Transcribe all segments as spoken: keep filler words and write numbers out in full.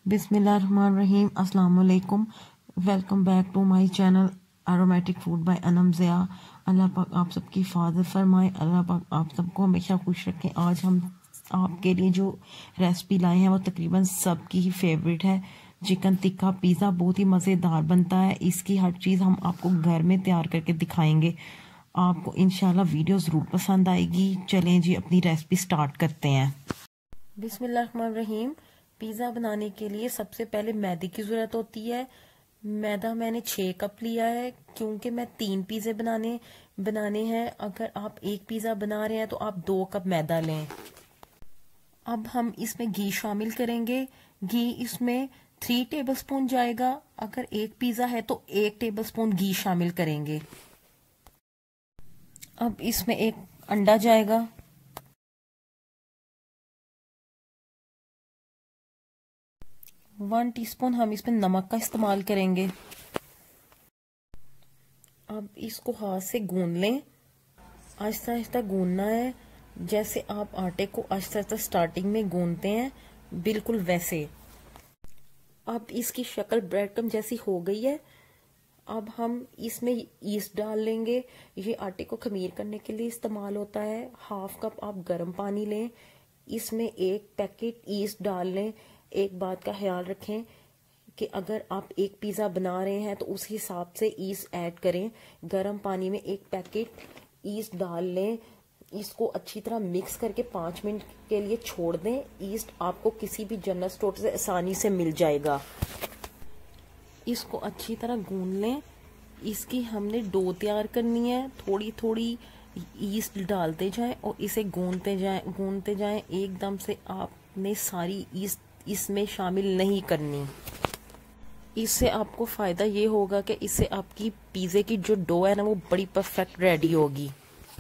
बिस्मिल्लाहिर्रहमानिर्रहीम, अस्सलाम वालेकुम। Welcome back to my channel aromatic food by Anam Zia. Allah पाक आप सबकी हिफाजत फरमाए, अल्लाह पाक आप सबको हमेशा खुश रखें। आज हम आपके लिए जो रेसिपी लाए हैं वो तकरीबन सबकी ही फेवरेट है। चिकन टिक्का पिज़्ज़ा बहुत ही मज़ेदार बनता है। इसकी हर चीज़ हम आपको घर में तैयार करके दिखाएंगे। आपको इंशाल्लाह वीडियो ज़रूर पसंद आएगी। चलें जी अपनी रेसिपी स्टार्ट करते हैं। बिस्मिल्लाहिर्रहमानिर्रहीम। पिज़्ज़ा बनाने के लिए सबसे पहले मैदे की ज़रूरत होती है। मैदा मैंने छः कप लिया है क्योंकि मैं तीन पिज़्ज़े बनाने बनाने हैं। अगर आप एक पिज़्ज़ा बना रहे हैं तो आप दो कप मैदा लें। अब हम इसमें घी शामिल करेंगे। घी इसमें थ्री टेबलस्पून जाएगा। अगर एक पिज़्ज़ा है तो एक टेबलस्पून घी शामिल करेंगे। अब इसमें एक अंडा जाएगा। वन टीस्पून हम इसमें नमक का इस्तेमाल करेंगे। अब इसको हाथ से गूंद लें। आहिस्ता आहिस्ता गूंदना है, जैसे आप आटे को आहिस्ता आहिस्ता स्टार्टिंग में गूंदते हैं, बिल्कुल वैसे। अब इसकी शक्ल ब्रेड क्रम्ब जैसी हो गई है। अब हम इसमें ईस्ट डाल लेंगे। ये आटे को खमीर करने के लिए इस्तेमाल होता है। हाफ कप आप गर्म पानी लें, इसमें एक पैकेट ईस्ट डाल लें। एक बात का ख्याल रखें कि अगर आप एक पिज़्ज़ा बना रहे हैं तो उस हिसाब से ईस्ट ऐड करें। गर्म पानी में एक पैकेट ईस्ट डाल लें। इसको अच्छी तरह मिक्स करके पाँच मिनट के लिए छोड़ दें। ईस्ट आपको किसी भी जनरल स्टोर से आसानी से मिल जाएगा। इसको अच्छी तरह गूंद लें। इसकी हमने डो तैयार करनी है। थोड़ी थोड़ी ईस्ट डालते जाएं और इसे गूंदते जाएं गूंदते जाएं एकदम से आपने सारी ईस्ट इसमें शामिल नहीं करनी। इससे आपको फ़ायदा ये होगा कि इससे आपकी पिज़्ज़े की जो डो है ना वो बड़ी परफेक्ट रेडी होगी।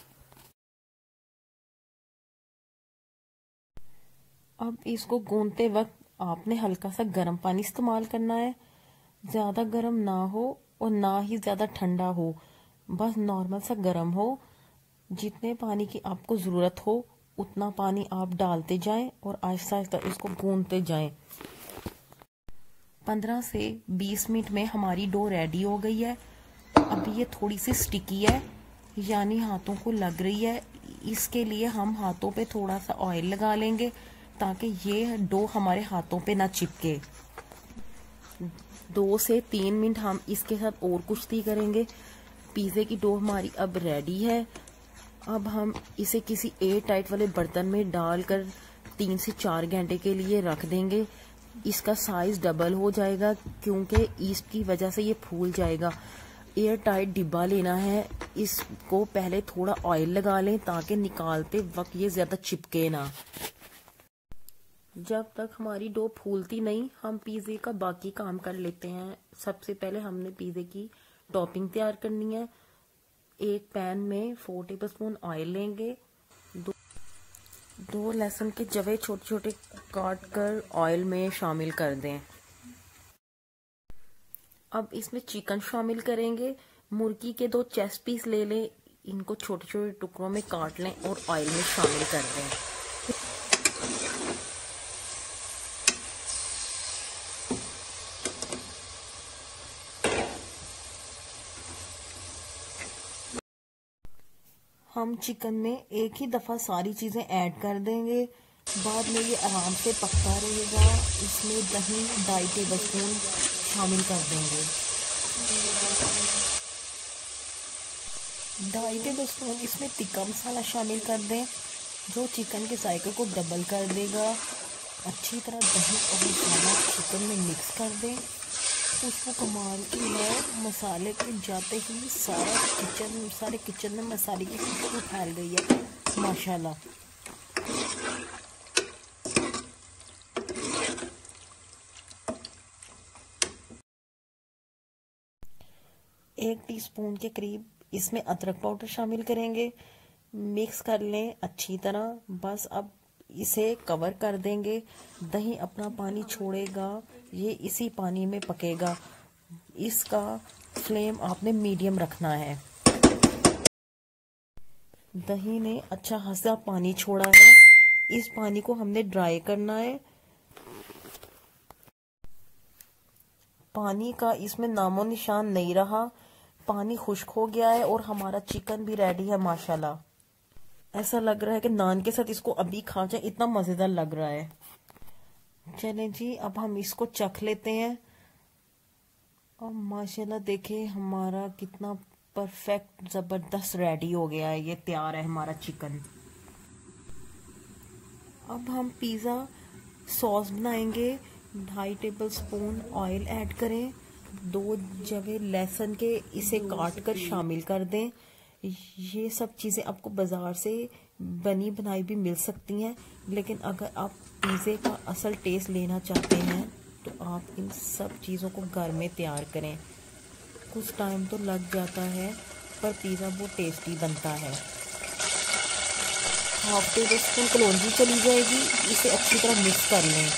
अब इसको गूंदते वक्त आपने हल्का सा गर्म पानी इस्तेमाल करना है। ज़्यादा गर्म ना हो और ना ही ज़्यादा ठंडा हो, बस नॉर्मल सा गर्म हो। जितने पानी की आपको ज़रूरत हो उतना पानी आप डालते जाएं और आहिस्ता आहिस्ता इसको गूंदते जाएं। पंद्रह से बीस मिनट में हमारी डो रेडी हो गई है। अब ये थोड़ी सी स्टिकी है, यानी हाथों को लग रही है। इसके लिए हम हाथों पे थोड़ा सा ऑयल लगा लेंगे ताकि ये डो हमारे हाथों पे ना चिपके। दो से तीन मिनट हम इसके साथ और कुश्ती करेंगे। पिज़्ज़े की डो हमारी अब रेडी है। अब हम इसे किसी एयर टाइट वाले बर्तन में डालकर तीन से चार घंटे के लिए रख देंगे। इसका साइज डबल हो जाएगा क्योंकि ईस्ट की वजह से ये फूल जाएगा। एयर टाइट डिब्बा लेना है। इसको पहले थोड़ा ऑयल लगा लें ताकि निकालते वक्त ये ज्यादा चिपके ना। जब तक हमारी डो फूलती नहीं, हम पिज़्ज़े का बाकी काम कर लेते हैं। सबसे पहले हमने पिज़्ज़े की टॉपिंग तैयार करनी है। एक पैन में फोर टेबलस्पून ऑयल लेंगे। दो, दो लहसुन के जवे छोटे छोटे काट कर ऑयल में शामिल कर दें। अब इसमें चिकन शामिल करेंगे। मुर्गी के दो चेस्ट पीस ले लें, इनको छोटे छोटे टुकड़ों में काट लें और ऑयल में शामिल कर दें। हम चिकन में एक ही दफ़ा सारी चीज़ें ऐड कर देंगे। बाद में ये आराम से पकता रहेगा। इसमें दही ढाई टेबल स्पून शामिल कर देंगे। ढाई टेबल स्पून इसमें टिक्का मसाला शामिल कर दें, जो चिकन के जायके को डबल कर देगा। अच्छी तरह दही और मसाला चिकन में मिक्स कर दें। खुशबू कमाल की है। मसाले के जाते ही सारा किचन सारे किचन में मसाले की खुशबू फैल गई है माशाल्लाह। एक टीस्पून के करीब इसमें अदरक पाउडर शामिल करेंगे। मिक्स कर लें अच्छी तरह। बस अब इसे कवर कर देंगे। दही अपना पानी छोड़ेगा, ये इसी पानी में पकेगा। इसका फ्लेम आपने मीडियम रखना है। दही ने अच्छा खासा पानी छोड़ा है। इस पानी को हमने ड्राई करना है। पानी का इसमें नामो निशान नहीं रहा, पानी खुश्क हो गया है और हमारा चिकन भी रेडी है माशाल्लाह। ऐसा लग रहा है कि नान के साथ इसको अभी खा जाए, इतना मजेदार लग रहा है। चलें जी, अब हम इसको चख लेते हैं। और माशाल्लाह देखें हमारा कितना परफेक्ट जबरदस्त रेडी हो गया है, ये तैयार है हमारा चिकन। अब हम पिज़्ज़ा सॉस बनाएंगे। ढाई टेबल स्पून ऑयल ऐड करें, दो जगह लहसुन के इसे काट कर शामिल कर दें। ये सब चीज़ें आपको बाज़ार से बनी बनाई भी मिल सकती हैं, लेकिन अगर आप पिज़्ज़े का असल टेस्ट लेना चाहते हैं तो आप इन सब चीज़ों को घर में तैयार करें। कुछ टाइम तो लग जाता है पर पिज़्ज़ा बहुत टेस्टी बनता है। हाफ टेबल स्पून कलौंजी चली जाएगी, इसे अच्छी तरह मिक्स कर लें।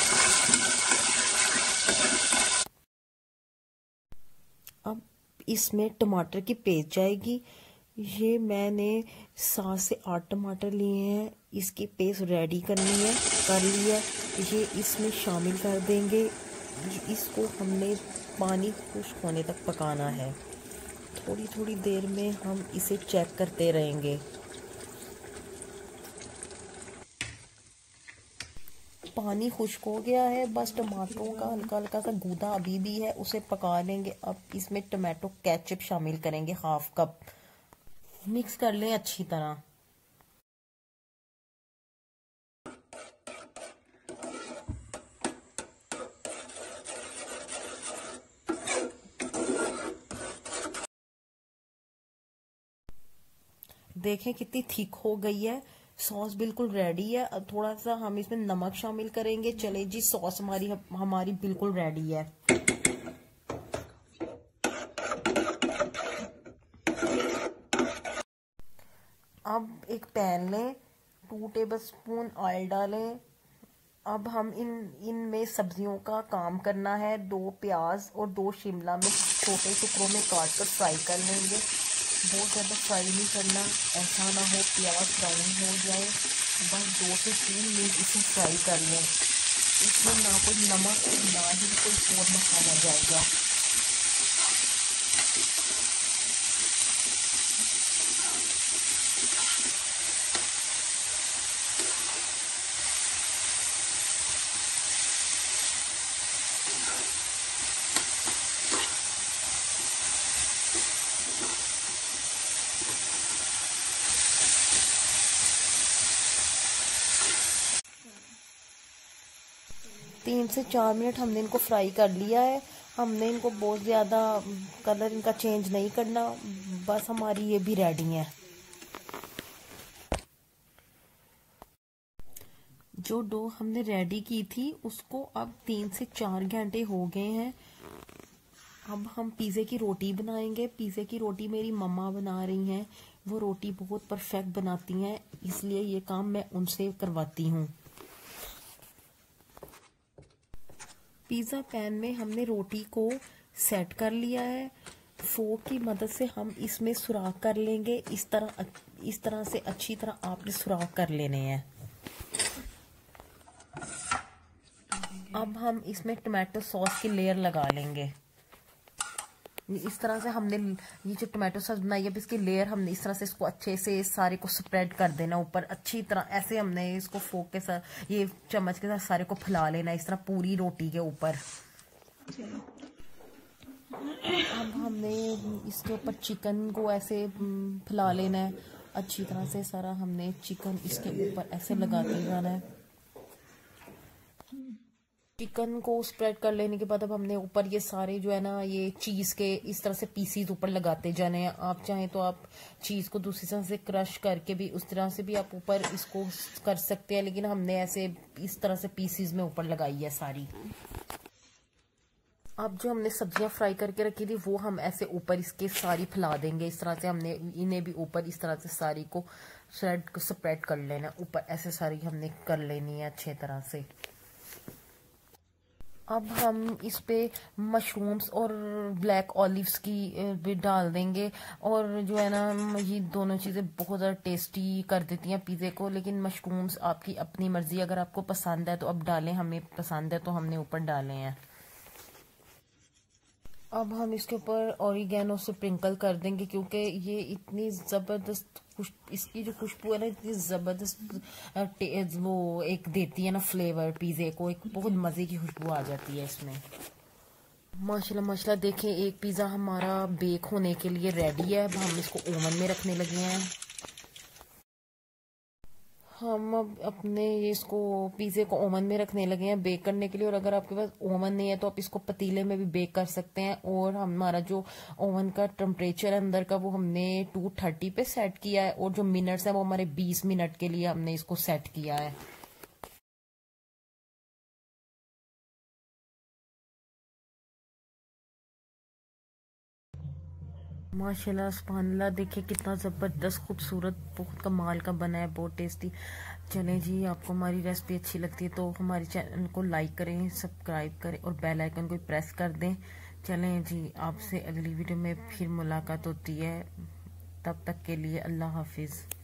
अब इसमें टमाटर की पेस्ट जाएगी। ये मैंने सात से आठ टमाटर लिए हैं, इसकी पेस्ट रेडी करनी है, कर ली है। ये इसमें शामिल कर देंगे। इसको हमने पानी खुश्क होने तक पकाना है। थोड़ी थोड़ी देर में हम इसे चेक करते रहेंगे। पानी खुश्क हो गया है, बस टमाटरों का हल्का हल्का सा गूदा अभी भी है, उसे पका लेंगे। अब इसमें टमाटो केचप शामिल करेंगे, हाफ कप। मिक्स कर लें अच्छी तरह। देखें कितनी थिक हो गई है, सॉस बिल्कुल रेडी है। अब थोड़ा सा हम इसमें नमक शामिल करेंगे। चले जी, सॉस हमारी हमारी बिल्कुल रेडी है। अब एक पैन लें, टू टेबल स्पून ऑयल डालें। अब हम इन इनमें सब्जियों का काम करना है। दो प्याज और दो शिमला मिर्च छोटे टुकड़ों में काट कर फ्राई कर लेंगे। बहुत ज़्यादा फ्राई नहीं करना, ऐसा ना हो प्याज ब्राउन हो जाए। बस दो से तीन मिनट इसे फ्राई कर लें। इसमें ना कोई नमक ना ही कोई और मसाला जाएगा। तीन से चार मिनट हमने इनको फ्राई कर लिया है। हमने इनको बहुत ज़्यादा कलर इनका चेंज नहीं करना, बस हमारी ये भी रेडी है। जो डो हमने रेडी की थी उसको अब तीन से चार घंटे हो गए हैं। अब हम पिज़्ज़े की रोटी बनाएंगे। पिज़्ज़े की रोटी मेरी मम्मा बना रही हैं, वो रोटी बहुत परफेक्ट बनाती हैं, इसलिए ये काम मैं उनसे करवाती हूँ। पिज़्ज़ा पैन में हमने रोटी को सेट कर लिया है। फोर्क की मदद से हम इसमें सुराख कर लेंगे। इस तरह इस तरह से अच्छी तरह आपने सुराख कर लेने हैं। अब हम इसमें टमाटो सॉस की लेयर लगा लेंगे। इस तरह से हमने ये जो टमाटो सॉस बनाई है, इसकी लेयर हमने इस तरह से इसको अच्छे से सारे को स्प्रेड कर देना ऊपर अच्छी तरह। ऐसे हमने इसको फोक के साथ, ये चम्मच के साथ सारे को फैला लेना इस तरह पूरी रोटी के ऊपर। अब हमने इसके ऊपर चिकन को ऐसे फैला लेना है अच्छी तरह से। सारा हमने चिकन इसके ऊपर ऐसे लगाते जाना है। चिकन को स्प्रेड कर लेने के बाद अब हमने ऊपर ये सारे जो है ना ये चीज़ के इस तरह से पीसीज ऊपर लगाते जाने हैं। आप चाहें तो आप चीज़ को दूसरी तरह से क्रश करके भी उस तरह से भी आप ऊपर इसको कर सकते हैं, लेकिन हमने ऐसे इस तरह से पीसीज में ऊपर लगाई है सारी। अब जो हमने सब्जियां फ्राई करके रखी थी वो हम ऐसे ऊपर इसके सारी फैला देंगे। इस तरह से हमने इन्हें भी ऊपर इस तरह से सारी को स्प्रेड स्प्रेड कर लेना ऊपर, ऐसे सारी हमने कर लेनी है अच्छे तरह से। अब हम इस पे मशरूम्स और ब्लैक ऑलिव्स की भी डाल देंगे। और जो है ना ये दोनों चीज़ें बहुत ज़्यादा टेस्टी कर देती हैं पिज़्ज़े को, लेकिन मशरूम्स आपकी अपनी मर्ज़ी, अगर आपको पसंद है तो अब डालें, हमें पसंद है तो हमने ऊपर डाले हैं। अब हम इसके ऊपर ऑरिगेनो से स्प्रिंकल कर देंगे, क्योंकि ये इतनी ज़बरदस्त इसकी जो खुशबू है ना, इतनी ज़बरदस्त वो एक देती है ना फ्लेवर पिज़्ज़े को, एक बहुत मज़े की खुशबू आ जाती है इसमें। माशाल्लाह माशाल्लाह देखें, एक पिज़्ज़ा हमारा बेक होने के लिए रेडी है। अब हम इसको ओवन में रखने लगे हैं। हम अब अपने ये इसको पिज़्ज़े को ओवन में रखने लगे हैं बेक करने के लिए। और अगर आपके पास ओवन नहीं है तो आप इसको पतीले में भी बेक कर सकते हैं। और हमारा जो ओवन का टेम्परेचर है अंदर का, वो हमने टू थर्टी पे सेट किया है। और जो मिनट्स है वो हमारे बीस मिनट के लिए हमने इसको सेट किया है। माशाल्लाह सुभानअल्लाह, देखिए कितना ज़बरदस्त खूबसूरत, बहुत कमाल का बना है, बहुत टेस्टी। चलें जी, आपको हमारी रेसिपी अच्छी लगती है तो हमारे चैनल को लाइक करें, सब्सक्राइब करें और बेल आइकन को प्रेस कर दें। चलें जी, आपसे अगली वीडियो में फिर मुलाकात होती है। तब तक के लिए अल्लाह हाफिज़।